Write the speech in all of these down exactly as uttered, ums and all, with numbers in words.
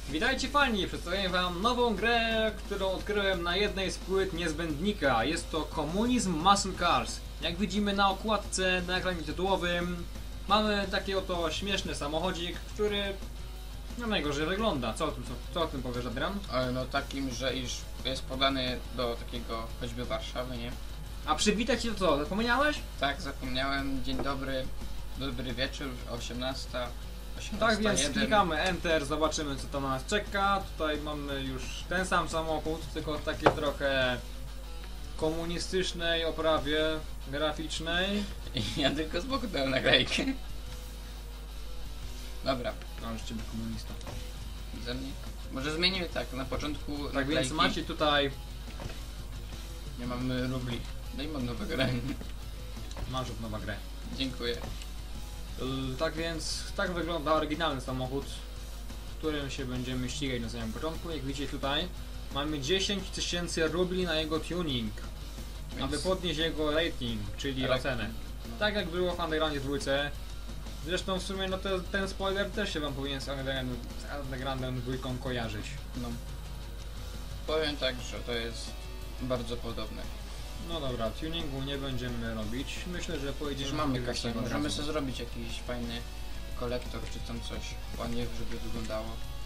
Witajcie fani, przedstawię wam nową grę, którą odkryłem na jednej z płyt niezbędnika. Jest to Komunizm Muscle Cars. Jak widzimy na okładce, na ekranie tytułowym, mamy taki oto śmieszny samochodzik, który no najgorzej wygląda. Co o tym, co, co o tym powiesz, Adrian? No takim, że iż jest podany do takiego choćby Warszawy, nie? A przywitać się to co, zapomniałeś? Tak, zapomniałem. Dzień dobry, dobry wieczór, osiemnasta. osiemnasta Tak więc jeden. klikamy Enter, zobaczymy co tam na nas czeka. Tutaj mamy już ten sam samochód, tylko w takiej trochę komunistycznej oprawie graficznej. Ja tylko z boku dałem naklejkę. Dobra. No już ciebie komunista. Ze mnie? Może zmienimy tak, na początku Tak naklejki. więc macie tutaj... Nie mamy rubli. Daj mam nowe grę. Masz od nowa grę. Dziękuję. Yy, tak więc tak wygląda oryginalny samochód, którym się będziemy ścigać na samym początku. Jak widzicie tutaj mamy dziesięć tysięcy rubli na jego tuning, Więc... aby podnieść jego rating, czyli Ale- ocenę. No. Tak jak było w Undergroundzie dwójce. Zresztą w sumie no to, ten spoiler też się wam powinien z Underground- z Undergroundem dwójką kojarzyć. No. Powiem tak, że to jest bardzo podobne. No dobra, tuningu nie będziemy robić. Myślę, że Przecież pojedziemy mamy na kasę, tym możemy razu. sobie zrobić jakiś fajny kolektor czy tam coś. Ładnie, żeby wyglądało.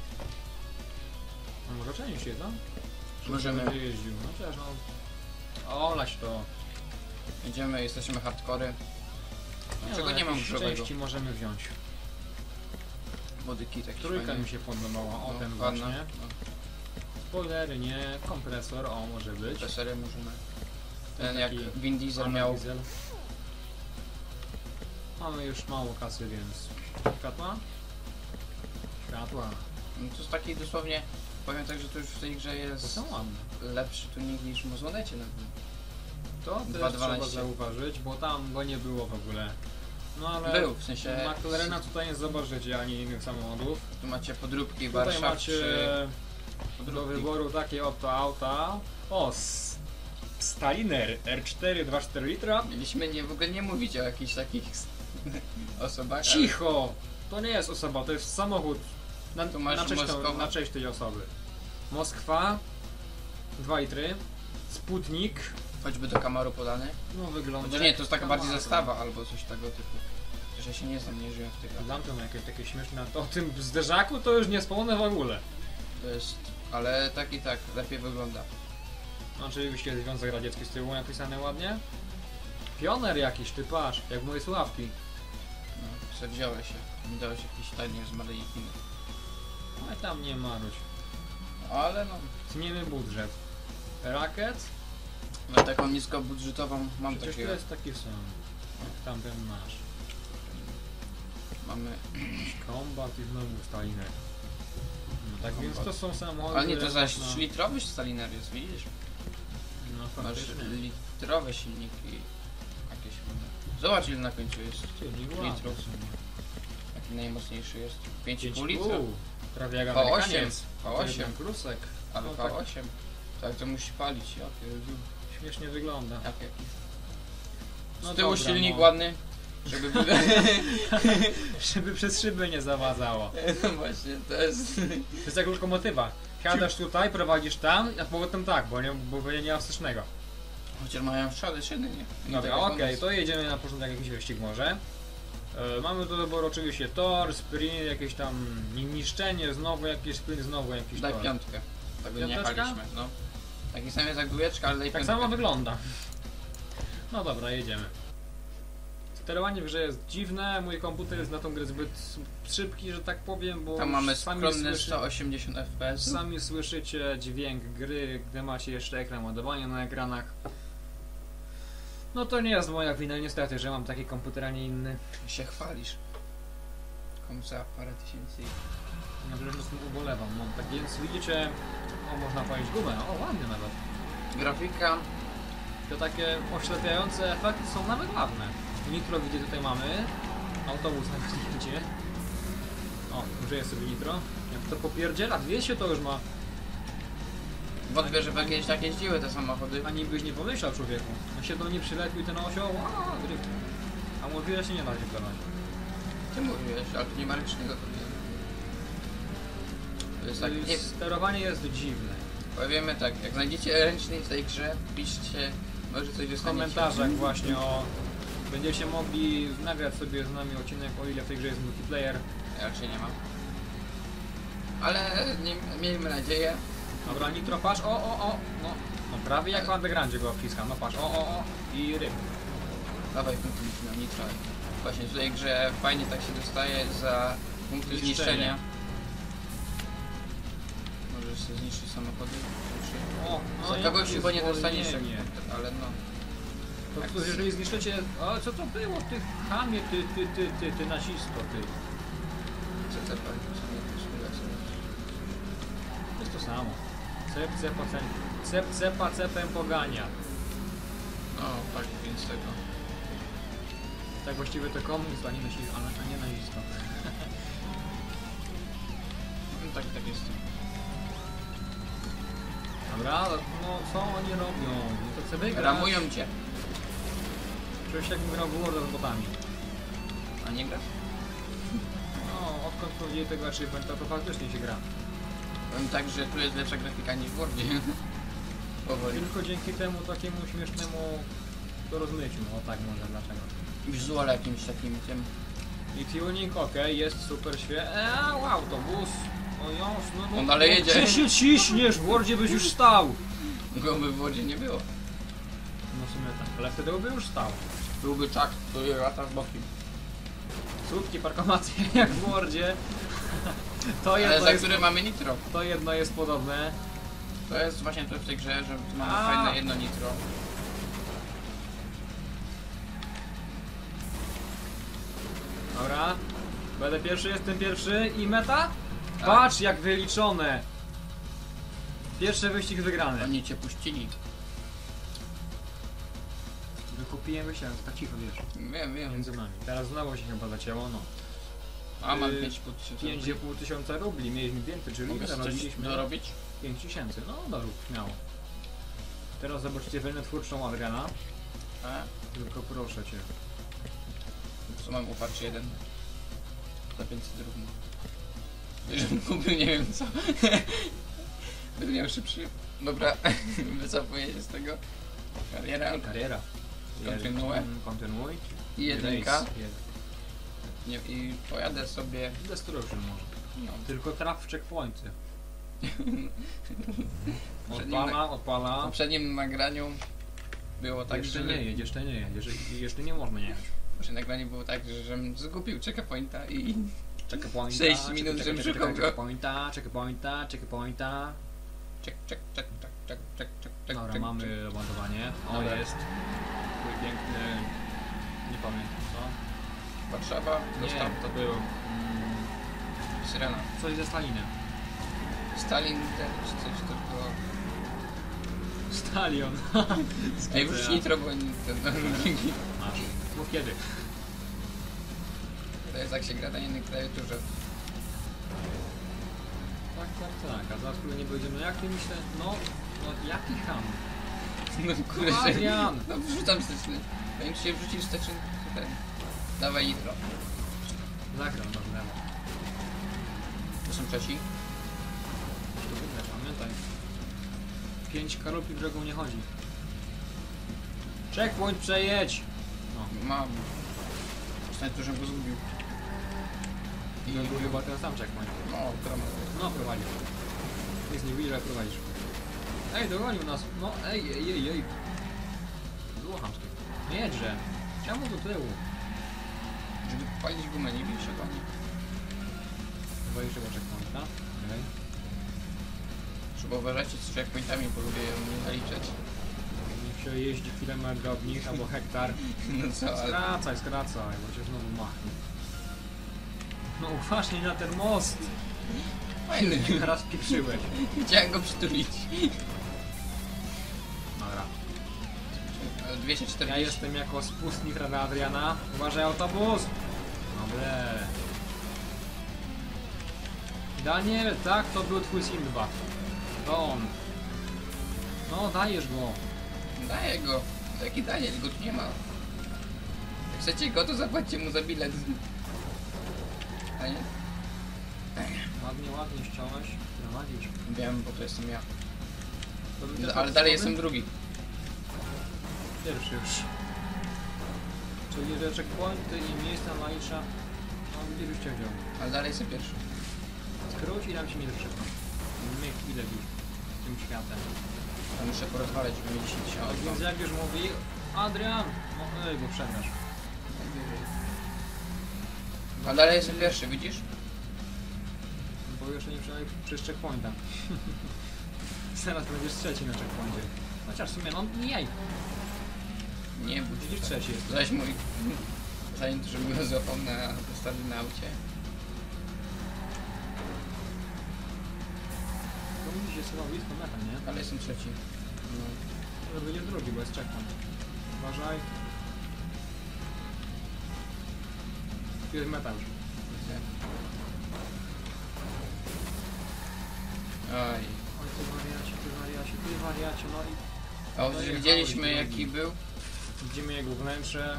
A może część jest, no? Możemy. Będzie jeździł, no chociaż no... Olać to. Idziemy, jesteśmy hardcory. Dlaczego no, nie mam jakieś grzowego? części możemy wziąć. Modyki takie Trójka fajne. mi się podobała, o No, ten ładna. właśnie. No, Spoilery nie, kompresor, o może być. kompresory możemy. Ten Ten jak taki Vin Diesel Pan miał. Diesel. Mamy już mało kasy, więc... Światła? Światła. No, to jest taki dosłownie. Powiem tak, że to już w tej grze To jest są ładne. lepszy tuning niż w Mozonecie. No. To też dwa trzeba dwanaście. zauważyć, bo tam go nie było w ogóle. No ale... Był, w sensie. McLarena tutaj nie zobaczycie, ani innych samochodów. Tu macie podróbki Tutaj Warszaw macie czy do podróbki. wyboru takie oto auta. O, S- Staliner R cztery dwa cztery litra. Mieliśmy nie, w ogóle nie mówić o jakichś takich osobach. ale- Cicho! To nie jest osoba, to jest samochód na, Tu masz na, cześć, Moskwa. na cześć tej osoby. Moskwa, dwa litry, Sputnik, Choćby do Kamaru podany. no wygląda... Chociaż nie, to jest taka Camaro. bardziej zestawa albo coś tego typu. Że ja się nie znam, nie żyję w tych latach. Lampy ma jakieś takie śmieszne, to o tym zderzaku to już nie wspomnę w ogóle. To jest... Ale tak i tak, lepiej wygląda. Oczywiście Związek Radziecki z tyłu napisane ładnie. Pioner jakiś, ty patrz, jak moje sławki. No, se wziąłeś się. Mi dałeś jakiś tajny z Maryjkiny. Ale tam nie maruć. Ale no, Tniemy budżet. Rakiet? na taką niskobudżetową mam Przecież takiego. to jest taki sam. Jak tamten nasz. Mamy... Kombat i znowu Staliner. No tak więc to są samochody. Ale nie, to które zaś można- litrowy Staliner jest, widzisz? No Masz faktycznie. litrowe silniki. Jakieś mamy. Zobacz ile na końcu jest. Czyli litrów. ładne są. Jaki najmocniejszy jest? pięć i pięć pół i litra. pół. Prawie jak V osiem. Amerykaniec. V To jest osiem. ten Krusek. Ale No V osiem. Tak, to musi palić. Ja pierdziu. Śmiesznie wygląda. Jak jakiś. Z No tyłu dobra, silnik no. ładny. Żeby był... Żeby przez szyby nie zawadzało. No właśnie, to jest... To jest jak lokomotywa. Siadasz tutaj, prowadzisz tam, a potem tak, bo nie, bo nie ma wstecznego. Chociaż mają szale szyny, nie? Nie Dobra, tak jak u okej, nas. to jedziemy na początek jakiś wyścig może. E, mamy do wyboru oczywiście tor, sprint, jakieś tam niszczenie, znowu jakiś sprint, znowu jakiś Daj tor. piątkę. Tak nie Piąteczka? jechaliśmy, no. Taki sam jest jak dwójeczka, ale daj Tak piątkę. samo wygląda. No dobra, jedziemy. Sterowanie w grze jest dziwne, mój komputer jest na tą grę zbyt szybki, że tak powiem, bo Tam mamy sami, skromne słyszy, sto osiemdziesiąt F P S. sami słyszycie dźwięk gry, gdy macie jeszcze ekran ładowania na ekranach. No to nie jest moja wina niestety, że mam taki komputer, a nie inny. Się chwalisz. Komu za parę tysięcy. Ja po prostu ubolewam. Mam tak więc widzicie, o można powiedzieć gumę, o ładnie nawet. Grafika. To takie oślepiające efekty są nawet ładne. Nitro widzę tutaj mamy. Autobus na zdjęcie. O, użyję sobie nitro. Jak to popierdziela, dwieście to już ma. Wątpię, żeby kiedyś tak jeździły te samochody. Ani byś nie pomyślał, człowieku. On się do mnie przylepił ten osioł, aaa, drift. A mówiłeś, że nie da driftować. Ty mówiłeś, ale tu nie ma ręcznego to nie. To jest tak, nie, Sterowanie jest dziwne. powiemy tak, jak znajdziecie ręcznik w tej grze, piszcie, może coś W dostaniecie. komentarzach właśnie o... Będziecie mogli nagrać sobie z nami odcinek, o ile w tej grze jest multiplayer. Ja raczej nie mam. Ale nie, miejmy nadzieję. Dobra, nitro, patrz, o, o, o, no, no prawie jak w Undergroundzie go wciskam, no patrz, o, o, o, i ryb. Dawaj punkty na nitro. Właśnie w tej grze fajnie tak się dostaje za punkty Zniszczenie. zniszczenia. Możesz sobie zniszczyć samochody. Czy... O, no Za jak kogoś jest chyba nie dostaniesz, jak, zwolnienie. ale no. To, Tak. to jeżeli zniszczycie... O, co to było, ty chamie, ty, ty, ty, ty, ty nacisto, ty. Co te pali sobie też chyba sobie. To jest to samo. Cep, cepa, cep, cep, cepa, cepem pogania. No, pali więc tego. Tak właściwie to komunizm, a nie nacisto, a nie nacisto. No tak, tak jest. Dobra, no co oni robią? No to chcę wygrać. Ramują cię. Czuję się jakbym grał w World z botami. A nie grasz? No, odkąd powiedzieli tego achievementa, to faktycznie się gra. Powiem tak, że tu jest lepsza grafika niż w Wordzie. Powoli. Tylko dzięki temu takiemu śmiesznemu rozmyciu, o tak może, dlaczego. Wizual jakimś takim tym. I tuning, ok, jest super świetnie. Eee, wow, autobus. O jasno, no. On dalej no, jedzie. Ty się ciśniesz, w Wordzie byś już stał. Go by w Wordzie nie było. No w sumie tak, ale wtedy by już stał. Byłby czak, który lata z bokiem. Słupki parkomaty jak w Wordzie. To jedno, Ale za jest, które mamy nitro. to jedno jest podobne. To jest właśnie to w tej grze, że tu mamy A. fajne jedno nitro. Dobra. Będę pierwszy, jestem pierwszy i meta? Tak. Patrz jak wyliczone. Pierwszy wyścig wygrany. Oni cię puścili. Wykupiłem wyścig, tak cicho wiesz. Wiem, wiem. Między nami. Teraz znowu się chyba zacięło, no. A mam Yy, pięć i pół tysiąca. pięć i pół tysiąca rubli, mieliśmy więcej, czyli Mogę coś zarobiliśmy dorobić? pięć tysięcy. No dorób, śmiało. Teraz zobaczycie wojnę twórczą Adriana. A? Tylko proszę cię. Co mam upatrz jeden. Za pięćset równo. Żebym kupił nie wiem co. Będę miał szybszy. Dobra, wycofuję się z tego. Kariera. Kariera. Kontynuuj. Mm, Kontynuuj. I jedynka. Race. Jeden. Nie, I pojadę sobie. Destruction może. No, Tylko traf w checkpointy. Poprzednim Odpala, w odpala. poprzednim nagraniu było tak, jeszcze że... nie jedź, jeszcze nie jedź, jeszcze, jeszcze nie można nie jechać. W poprzednim nagraniu było tak, że żebym zgubił checkpointa i... Checkpointa, sześć minut, czekaj, żebym czekaj, szukał czekaj, go. checkpointa, checkpointa, checkpointa. Check, check, check, check, check, check, check, check, Dobra, check, mamy ładowanie. O, Dobra. jest. Twój piękny... Nie pamiętam co. Warszawa, dostał Nie, to był... Mm, Syrena. coś ze Stalinem. Stalin też coś to było... Stalion. Ej, wróć nitro, bo nie- ten... Masz. Mów kiedy. To jest jak się gra na innej klawiaturze. Tak, tak, tak. A zaraz kiedy nie będziemy... No jak ty myślę... No... No jaki ham? No kurde, Adrian! no wrzucam wsteczny. Jak się wrzucił wsteczny, to ten... Dawaj nitro. Zagram na lewo. To są Czesi? To wygrać, pamiętaj. Pięć karolki drogą nie chodzi. Checkpoint przejedź! No. Mam. Przynajmniej to, żebym go zgubił. I był chyba ten sam checkpoint. No, drama. No, prowadzisz. Nic nie widzi, ale prowadzisz. Ej, dogonił nas. No, ej, ej, ej, ej. Było chamskie. Nie jedźże. Czemu do tyłu? Żeby palić gumę, nie wiesz, jak oni. Chyba jeszcze chyba checkpointa. Okej. Trzeba uważać z checkpointami, bo lubię ją naliczać. Niech się jeździ kilometr od nich albo hektar. No co, ale... Skracaj, skracaj, bo się znowu machnie. No uważaj na ten most! Fajny. Raz pieprzyłeś. Chciałem go przytulić. Dobra. Ale dwieście Ja czterdzieści. jestem jako spustnik Rada Adriana. Uważaj autobus! Dobre. Daniel, tak, to był twój Sinbad. To on. No, dajesz go. Daję go. Taki Daniel, go tu nie ma. Jak chcecie go, to zapłaćcie mu za bilet. A nie? Ładnie, ładnie ściąłeś. Prowadzisz. Wiem, bo to jestem ja. To bym Ale też dalej podstawowy? jestem drugi. Pierwszy już. Czyli że checkpointy i miejsca malicza. No gdzie byś cię wziął? Ale dalej jestem pierwszy. Skróć i dam ci minut szybko. My chwilę już tym światem. Ja muszę porozmawiać, żeby mieć dziesięć Tak więc jak już mówi Adrian, no ej, bo przegrasz. A dalej jestem pierwszy, widzisz? Bo jeszcze nie przynajmniej przez checkpointa. Zaraz będziesz trzeci na checkpoincie. Chociaż w sumie no jaj. Nie, bo Widzisz trzeci jest. zaś mój... Zanim to, żeby go złapał na postawił na aucie. No widzisz, jest chyba blisko meta, nie? Ale jestem trzeci. No. Ale będziesz drugi, bo jest checkpoint. Uważaj. Tu jest meta już. Widzę. Oj. Oj, ty wariacie, ty wariacie, ty wariacie, no i A No już i widzieliśmy mały jaki był? widzimy jego wnętrze.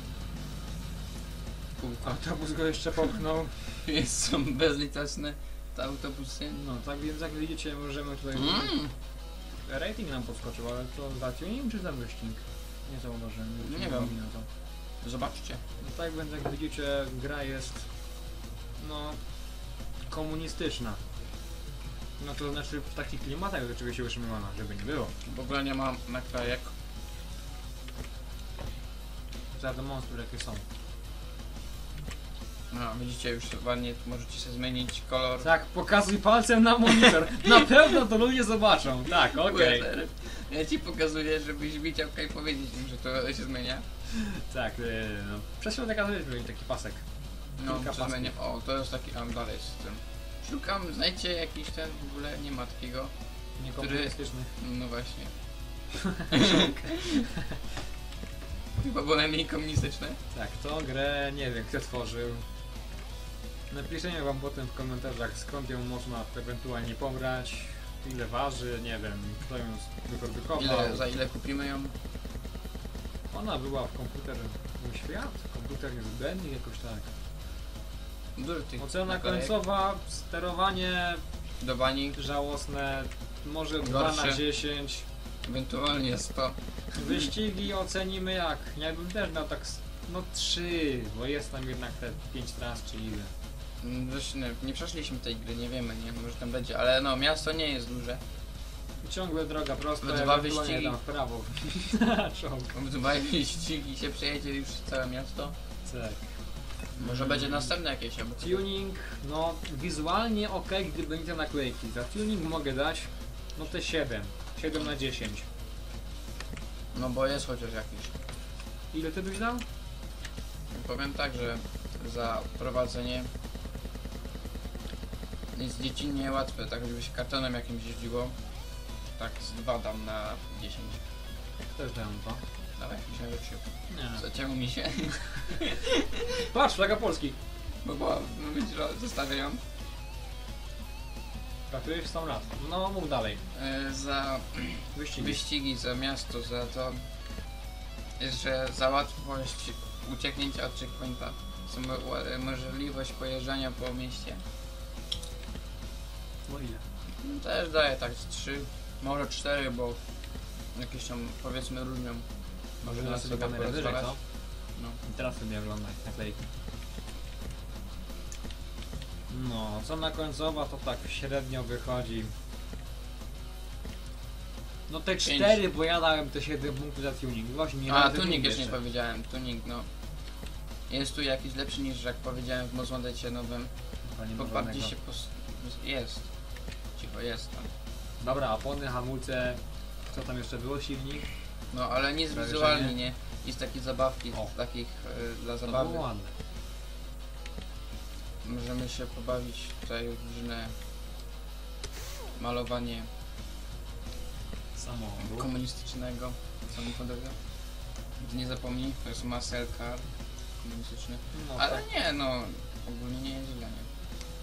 Kółko. Autobus go jeszcze popchnął. Jest, są bezlitosne te autobusy. No tak więc jak widzicie możemy tutaj... Mm. Rating nam podskoczył, ale to za tuning czy za wyścig? Nie zauważyłem. Nie nie wiem. mi na to. Zobaczcie. No tak więc jak widzicie gra jest... No... komunistyczna. No to znaczy w takich klimatach oczywiście utrzymywana, żeby nie było. W ogóle nie ma naklejek. Za te monstry jakie są. No, widzicie już ładnie, tu możecie sobie zmienić kolor. Tak, pokazuj palcem na monitor. Na pewno to ludzie zobaczą. Tak, okej. Weather. Ja ci pokazuję, żebyś widział jak powiedzieć im, że to się zmienia. Tak, yy, no. Przez chwilę zakazaliśmy taki pasek. No, Kilka to zmienia. O, to jest taki, a dalej jest ten. Szukam, znajdźcie jakiś ten, w ogóle nie ma takiego. Niekomunistyczny. No właśnie. Chyba było najmniej komunistyczne. Tak, to grę nie wiem kto tworzył. Napiszcie wam potem w komentarzach skąd ją można ewentualnie pobrać, ile waży, nie wiem, kto ją wyprodukował. Ile, za ile kupimy ją? Ona była w komputer mój świat, komputer niezbędny, jakoś tak. Dużo tych Ocena naklejek. końcowa, sterowanie Do bani, żałosne, może dwa Gorsze. na dziesięć. ewentualnie sto. Wyścigi ocenimy jak? Jakbym też dał tak, s- no trzy, bo jest tam jednak te pięć tras czy ile. Mm, Zresztą nie, nie przeszliśmy tej gry, nie wiemy, nie może tam będzie, ale no miasto nie jest duże. Ciągle droga prosta, No dwa ewentualnie wyścigi. tam w prawo. Czołg. W dwa wyścigi się przejedzie już całe miasto. Tak. Może będzie następne jakieś albo coś. Tuning, no wizualnie ok, gdy będzie naklejki. Za tuning mogę dać, no te siedem. siedem na dziesięć. No bo jest chociaż jakiś. Ile ty byś dał? Powiem tak, że za prowadzenie jest dziecinnie łatwe, tak żeby się kartonem jakimś jeździło. Tak z dwa dam na dziesięć. Też dałem dwa. Dawaj, myślałem, że trzy. Nie. Zacięło mi się. Patrz, flaga Polski. Bo była, no widzisz, że zostawię ją. Pracujesz sto lat. No mów dalej. E, za Wyścigi. wyścigi, za miasto, za to, że za łatwość ucieknięcia od checkpointa, za mo ła- możliwość pojeżdżania po mieście. No ile? No, też daję tak z trzy, może cztery, bo jakieś tam powiedzmy różnią. Może nas na sobie sobie kamerę wyżej, porozwalać. co? No. I teraz sobie oglądaj naklejki. No, cena końcowa to tak średnio wychodzi. No te cztery, bo ja dałem te siedem punktów za tuning. Właśnie nie A, radzę tuning nigdy jeszcze nie powiedziałem, tuning no. Jest tu jakiś lepszy niż jak powiedziałem w Mozmodecie nowym. Panie Bo Bożonego. bardziej się pos... jest. Cicho jest tam. Dobra, opony, hamulce, co tam jeszcze było? Silnik? No ale nic Prawie, że wizualnie nie. nie. Jest takie zabawki, O. takich y, dla To zabawy. było ładne. Możemy się pobawić tutaj w różne malowanie Samochodu. komunistycznego samochodowego. Nie zapomnij, to jest muscle car komunistyczny. No, Ale tak. nie no, ogólnie nie jest źle, nie?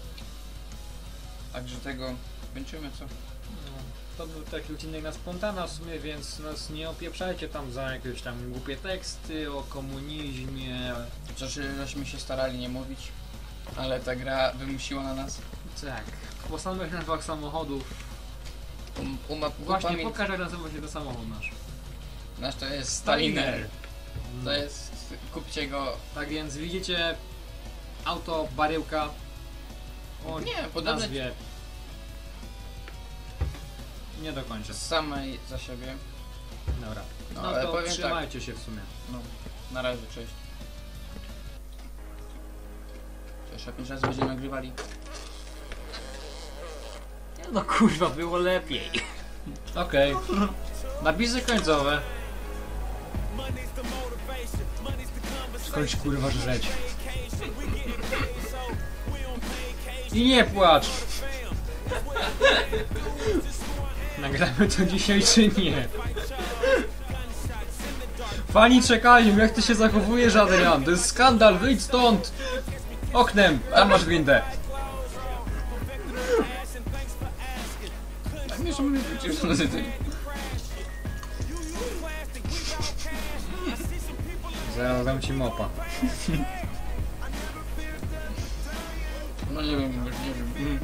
Także tego kończymy, co? No, to był taki odcinek na spontana w sumie, więc nas nie opieprzajcie tam za jakieś tam głupie teksty o komunizmie. Chociaż żeśmy się starali nie mówić. Ale ta gra wymusiła na nas. Tak. Po samych nazwach samochodów. Um, uma, Właśnie upamięt... pokaż, jak nazywa się ten samochód nasz. Nasz to jest Staliner. To jest... kupcie go... Tak więc widzicie auto, baryłka o Nie, podobne nazwie. Nie dokończę. samej za siebie. Dobra. No, No, ale to powiem trzymajcie się w sumie. No, na razie, cześć. Jeszcze pięć razy będziemy nagrywali. No kurwa, było lepiej. Okej. Okay. Napisy końcowe. Skończ kurwa żreć. I nie płacz. Nagramy to dzisiaj czy nie? Fani czekają, jak ty się zachowujesz, Adrian? To jest skandal, wyjdź stąd! Oknem, tam masz windę. Tak nie, że mnie wrócisz do tej. Zaraz dam ci mopa. No nie wiem, już nie wiem.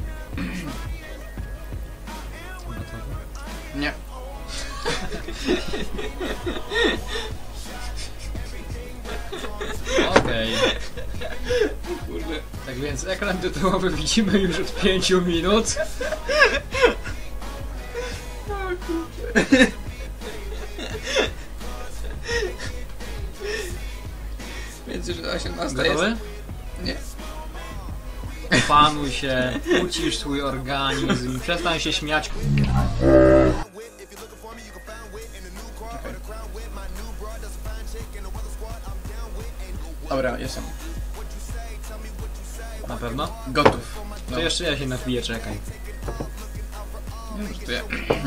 Nie. Okej. Kurde. Tak więc ekran tytułowy widzimy już od pięciu minut. Więc już osiemnasta Gotowy? jest. Nie. Opanuj się, ucisz swój organizm, przestań się śmiać. Dobra, jestem. Na pewno? Gotów. To No. jeszcze ja się napiję, czekaj. Nie wiem, że to ja.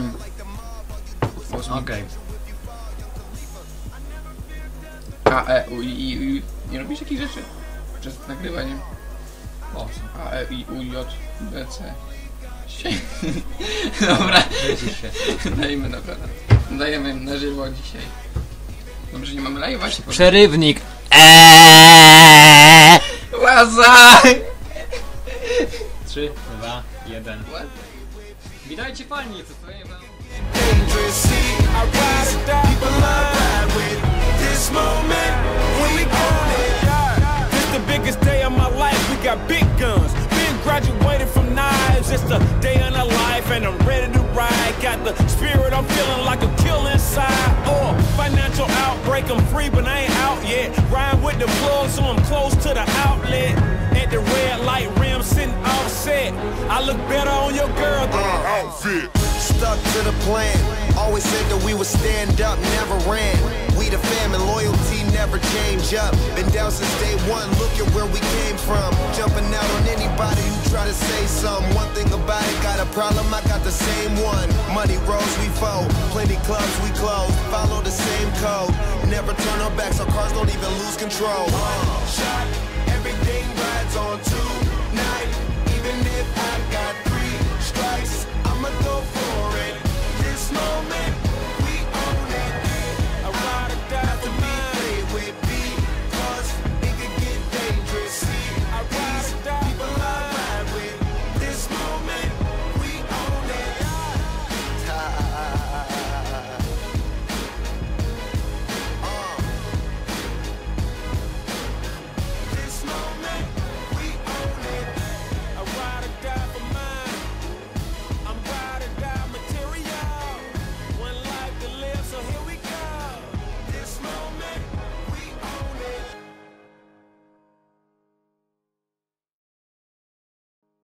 Okej. A, E, U, I, I, U. Nie robisz takich rzeczy? Przez nagrywanie. O, co? A, E, I, U, J, B, C. Sie- Dobra. Widzisz się. Dajemy, dobra. Dajemy na żywo dzisiaj. Dobrze, że nie mamy live'a się. Przerywnik. Eee! Łaza! trzy, dwa, jeden. Witajcie fani, przedstawię wam... dangerous. See, I rise up, people I ride with. This moment, when we gon' it. This the biggest day of my life. We got big guns. Been graduated from knives. It's the day of our life, and I'm ready to ride. Got the spirit, I'm feeling like a kill inside. Oh, financial outbreak, I'm free, but I ain't out yet. Ride with the plug, so I'm close to the outlet. At the red light rim, sitting offset. I look better on your girl than her outfit. Stuck to the plan. Always said that we would stand up, never ran. We the fam and loyalty never change up. Been down since day one, look at where we came from. Jumping out on anybody who try to say something. One thing about it, got a problem, I got the same one. Money rolls, we fold. Plenty clubs, we close. Follow the same code. Never turn our backs, our cars don't even lose control. Shot